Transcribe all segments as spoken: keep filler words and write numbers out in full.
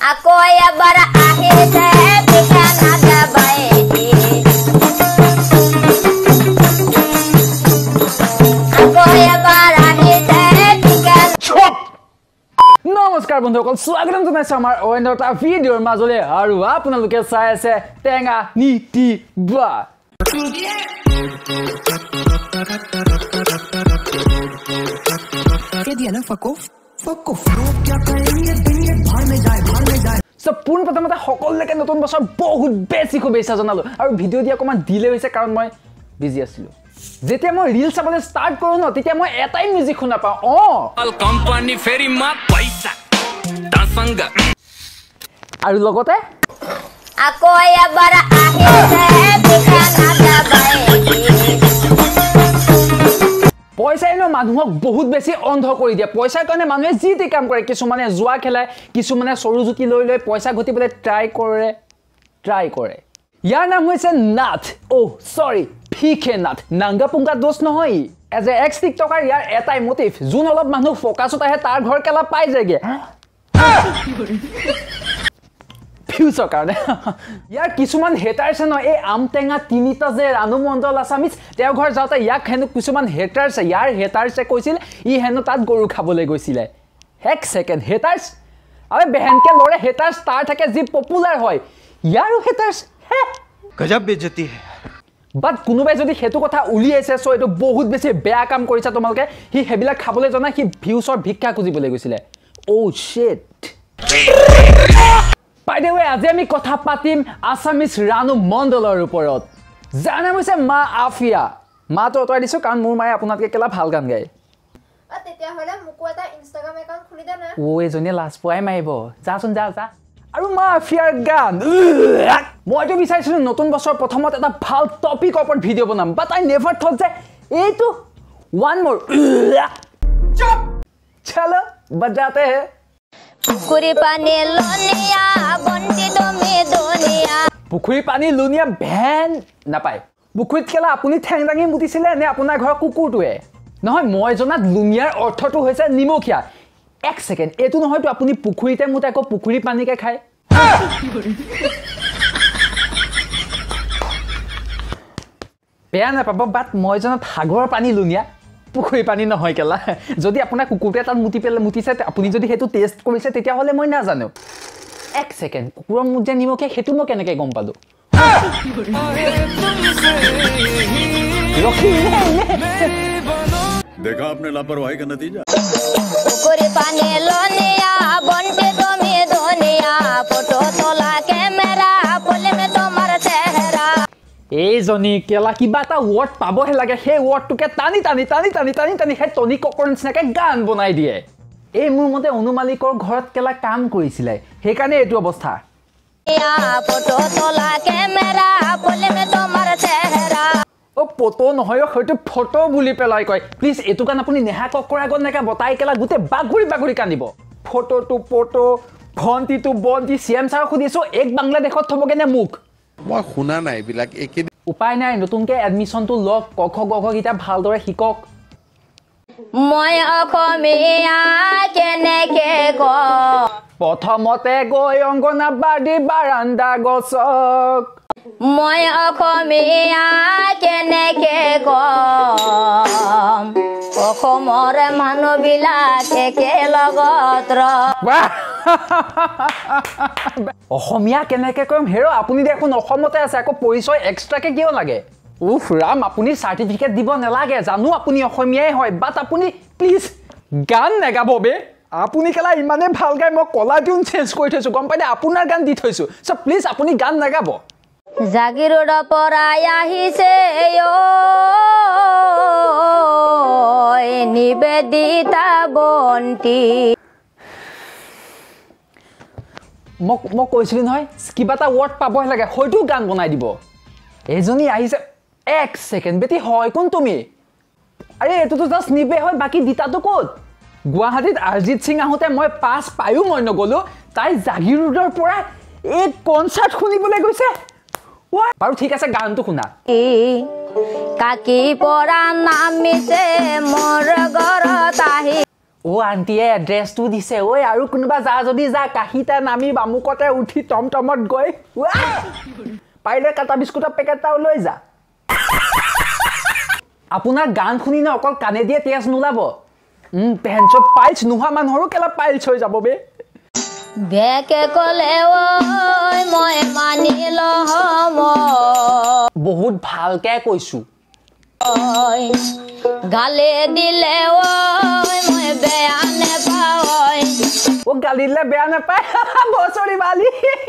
Ako ebar ahise bikan ada baiti. Ako ebar ahise bikan. নমস্কাৰ বন্ধুসকল স্বাগতম জনাইছো আমাৰ অন্য এটা ভিডিঅ'ৰ মাজলৈ আৰু আপোনালোকে চাই আছে টেঙা নীতি বা कह दिया ना फक ऑफ फक ऑफ लोग क्या करेंगे देंगे भाड़ में जाए भाड़ में जाए সব পুন প্ৰথমতে সকলোকে নতুন বছৰ বহুত বেছি শুভেচ্ছা জনালো আৰু ভিডিঅ' দিয়া অকমান ডিলে হৈছে কাৰণ মই বিজি আছিলো যেতিয়া মই ৰিল চাবলৈ ষ্টাৰ্ট কৰো ন তেতিয়া মই এটাই মিউজিক শুনা পাওঁ অ কোম্পানী ফেৰি মা পইচা তাসংগ আৰু লগতে Ako ebar ahise bikan ada baiti. পইচাই ন মানুহক বহুত বেছি অন্ধ কৰি দিয়ে পইচাৰ কাৰণে মানুহে যি তি কাম কৰে কিছুমানে জুৱা খেলায় কিছুমানে সৰু জুকি লৈ লৈ পইচা ঘটিবলৈ ট্ৰাই কৰে ট্ৰাই কৰে ইয়াৰ নাম হৈছে নাথ অ সৰি ফিকে নাথ নাংগা পুংগা দোষ নহয় এজ এ এক্স টিকটকাৰ ইয়াৰ এটাই মোটিভ যোন অলপ মানুহ ফকাছত আহে তাৰ ঘৰ কেলা পাই যায়গে ফিউচাৰ কাৰণে ইয়াৰ কিছুমান হেটাৰ্ছে ন এই আমটেঙা তিনিটা যে ৰানু মণ্ডল আছামিজ তেওঁ ঘৰ যাওঁতে ইয়াক হেনো কিছুমান হেটাৰ্ছে ইয়াৰ হেটাৰ্ছে কৈছিল ই হেনো তাত গৰু খাবলৈ গৈছিলে এক ছেকেণ্ড হেটাৰ্ছ আৰে বেহেনকে লৰে হেটাৰ্ছ তাৰ থাকে যি পপুলাৰ হয় ইয়াৰো হেটাৰ্ছ হে গজব বেজতি হে বাট কোনোবাই যদি হেতু কথা উলিয়াইছে সো এটো বহুত বেছি বেয়া কাম কৰিছে তোমালোকে হি হেবিলা খাবলৈ জনা হি ভিউছৰ ভিক্ষা খুজিবলৈ গৈছিলে ও শিট By the way, আজি আমি কথা পাতিম আছামিজ ৰানু মণ্ডলৰ ওপৰত যাৰ নাম হৈছে মা আফিয়া মা তো অতৰাই দিছো কাৰণ মোৰ মায়ে আপোনাতকে কেলা ভাল গান গায় আ তেতিয়া হলে মুকো এটা ইনষ্টাগ্ৰাম একাউণ্ট খুলি দে না ও এজনী লাজ পোৱাই মাৰিব যাচোন যা যা আৰু মা আফিয়াৰ গান মইতো বিচাৰিছিলো নতুন বছৰ প্ৰথমত এটা ভাল টপিক ওপৰত ভিডিঅ' বনাম বাট আই নেভাৰ থট যে এইটো ওৱান মোৰ চুপ চলো বজাতে হে Pukuri pani lonia bonti domi dunia. পুখুৰী পানী লুনিয়া ভেন নাপায় পুখুৰীত কেলা আপুনি ঠেং দাঙি মুতিছিলে নে আপোনাৰ ঘৰৰ কুকুৰটোৱে নহয় মই জনাত লুনিয়াৰ অৰ্থটো হৈছে নিমখীয়া এক ছেকেণ্ড এইটো নহয়তো আপুনি পুখুৰীতে মুতে আকৌ পুখুৰী পানীকে খায় বেয়া নাপাব বাট মই জনাত সাগৰৰ পানী লুনিয়া পুখুৰী পানী নহয় কেলা যদি আপোনাৰ কুকুৰটোৱে তাত মুতি পেলাই মুতিছে আপুনি যদি সেইটো টেষ্ট কৰিছে তেতিয়াহ'লে মই নাজানো এক ছেকেণ্ড কুকুৰৰ মুখ যে নিমখীয়া সেইটো মই কেনেকৈ গম পালোঁ देखा आपने लापरवाही का नतीजा Pukuri pani lonia bonti domi dunia. Foto tola camera pole me tomar chehra. এইজনী কেলা কিবা এটা ৱৰ্ড পাবহে লাগে সেই ৱৰ্ডটোকে টানি টানি টানি টানি টানি টানি সেই টনি ককৰ নিচিনাকৈ গান বনাই দিয়ে এই মোৰ মতে অনুমালিকৰ ঘৰত কেলা কাম কৰিছিলে সেইকাৰণে এইটো অৱস্থা Foto tola camera pole me tomar chehra. অ ফটো নহয় হয়তো ফটো বুলি পেলাই কয় প্লিজ এইটো গান আপুনি নেহা ককৰ আগত নেকা বতাই কেলা গোটেই বাঘুৰি বাঘুৰি কান্দিব ফটোটো ফটো ভণ্টিটো বন্তি চি এম ছাৰক সুধিছো এক বাংলাদেশত থবগে নে মোক মই শুনা নাই বিলাক একে উপায় নাই নতুনকৈ এডমিশ্যনটো লওক ক খ গ ঘ গীতা ভালদৰে শিকক Moi অসমীয়া কেনেকে ক প্ৰথমতে গৈ অংগনাবাদী বাৰান্দা গছক মই অসমীয়া কেনেকে কম অসমৰ মানুহবিলাক একেলগত অসমীয়া কেনেকে কম হেৰ আপুনি দেখোন অসমতে আছে আকৌ পৰিচয় এক্সট্ৰাকে কিয় লাগে উফ ৰাম আপুনি চাৰ্টিফিকেট দিব নালাগে জানো আপুনি অসমীয়াই হয় বাট আপুনি প্লিজ গান নেগাব বে আপুনি কেলা ইমানে ভাল গায় মই কলা টিউন চেঞ্জ কৰি থৈছোঁ গম পাইনে আপোনাৰ গান দি থৈছোঁ চ' প্লিজ আপুনি গান নেগাব জাগিৰোড পৰাই আহিছে নিবেদিতা বন্তি মোক মই কৈছিলোঁ নহয় কিবা এটা ৱৰ্ড পাবহে লাগে হয়তো গান বনাই দিব এইজনী আহিছে এক ছেকেণ্ড বেটি হয় কোন তুমি আৰে এইটোতো জাষ্ট নিবে হয় বাকী দিতাটো ক'ত গুৱাহাটীত অৰিজিত সিং আহোঁতে মই পাছ পায়ো মই নগ'লোঁ তাই জাগিৰোডৰ পৰা এই কনচাৰ্ট শুনিবলৈ গৈছে বাৰু ঠিক আছে গানটো শুনা কাকি পৰা নামিছে মোৰ ঘৰত আহি ও আন্টিয়ে এড্ৰেছটো দিছে ঐ আৰু কোনোবা যা যদি যা কাহিতা নামি বামুকতে উঠি টমটমত গৈ পাৰিলে কাটা বিস্কুটৰ পেকেট এটাও লৈ যা আপোনাৰ গান শুনি ন অকল কাণে দিয়ে তেজ নোলাব পেঞ্চত পাইলছ নোহোৱা মানুহৰো কেলা পাইলছ হৈ যাব বে বেকে কলে ঐ মই মানি লম বহুত ভালকে কৈছো গালে দিলে ঐ মই বেয়া নেপাওঁ ও গালি দিলে বেয়া নাপায় বছৰি বালি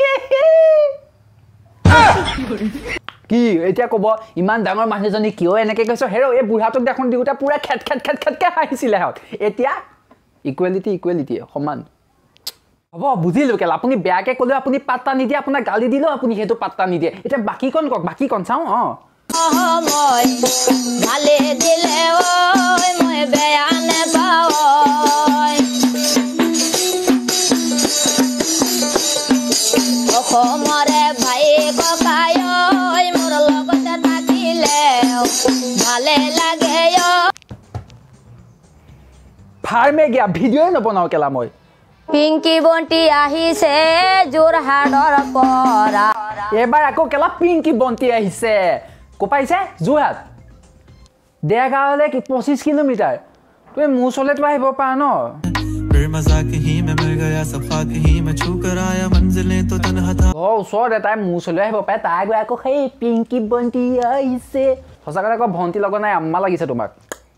কি এতিয়া কব ইমান ডাঙৰ মানুহজনী কিয় এনেকে কৈছো হেৰ এই বুঢ়াটোক দেখোন দিওঁতে পুৰা খেট খেট খেট খেটকে হাঁহিছিলে হত এতিয়া ইকুৱেলিটি ইকুৱেলিটি সমান হ'ব বুজিলো কেলা আপুনি বেয়াকে ক'লে আপুনি পাত্তা নিদিয়ে আপোনাৰ গালি দিলেও আপুনি সেইটো পাত্তা নিদিয়ে এতিয়া বাকি কোন কক বাকি কোন চাওঁ অ মই গালে দিলে ঐ মই বেয়া নেপাওঁ অসমৰে ভাই ককাই মোৰ লগতে থাকিলে ভালে লাগে ফাৰ্মে গিয়া ভিডিঅ'ই নবনাও কেলা মই পিংকি বন্তি আহিছে যোৰহাটৰ পৰা এবাৰ আকৌ কেলা পিংকি বন্তি আহিছে কোপাইছে যোৰহাট দেগাঁৱলে কি পঁচিছ কিলোমিটাৰ তুমি মোৰ ওচৰলৈ তো আহিব পাৰা ন অ ওচৰত এটাই মোৰ ওচৰলৈ আহিব পাৰে তাই গৈ আকৌ সেই পিংকি বন্তি আহিছে সঁচাকৈ আকৌ ভণ্টি লগত নাই আম্মা লাগিছে তোমাক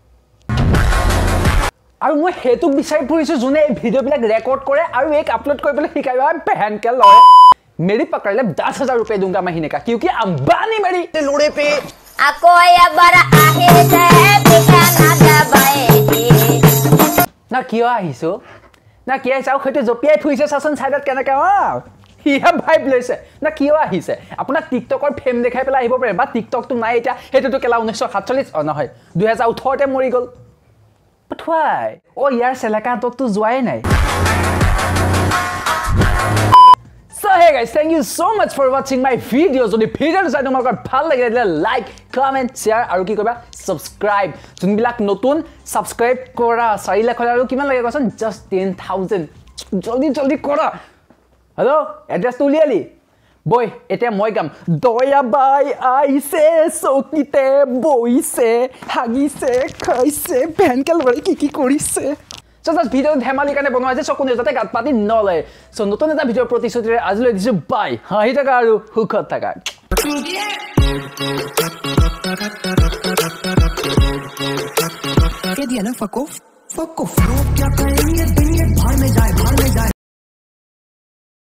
আৰু মই হেতুক বিচাৰি ফুৰিছো যোনে এই ভিডিঅ'বিলাক ৰেকৰ্ড কৰে আৰু এক আপলোড কৰিবলৈ শিকায় পেহেনকে লয় मेरी पकड़ ले दस हजार रुपए दूंगा महीने का क्योंकि अंबानी मेरी लोड़े पे আকৌ এবাৰ আহিছে ঠিকানা দেবাই না কিয় আহিছো না কি আহিছে আৰু সেইটো জপিয়াই ফুৰিছে চাচোন সাইডত কেনেকে অ হিয়া ভাইব লৈছে না কিয় আহিছে আপোনাৰ টিকটকৰ ফেম দেখাই পেলাই আহিব পাৰে বা টিকটকটো নাই এতিয়া সেইটোতো কেলা ঊনৈছশ সাতচল্লিছ অ নহয় দুই হাজাৰ ওঠৰতে মৰি গ'ল পঠুৱাই অ ইয়াৰ চেলেকাটোতো যোৱাই নাই So hey guys, thank you so much for watching my video. So the video to side তোমাক ভাল লাগিলে like, comment, share আৰু কি কৰিবা subscribe. যোনবিলাক নতুন subscribe কৰা চাৰি লাখ আৰু কিমান লাগে কোৱাচোন just ten thousand. জলদি জলদি কৰা হেল্ল' এড্ৰেছটো উলিয়ালি বই এতিয়া মই গাম দয়া বাই আইছে চকিতে বইছে হাগিছে খাইছে ভেনকে লৰি কি কি কৰিছে So this video ধেমালি কাৰণে বনোৱা হৈছে সকলো যাতে গাত পাতি নলয় সো নতুন এটা ভিডিঅ প্ৰতিশ্ৰুতিৰে আজিলৈ দিছো বাই হাঁহি থাকা আৰু সুখত থাকা Fuck off, fuck off, क्या करेंगे दिन ये भाड़ में जाए भाड़ में जाए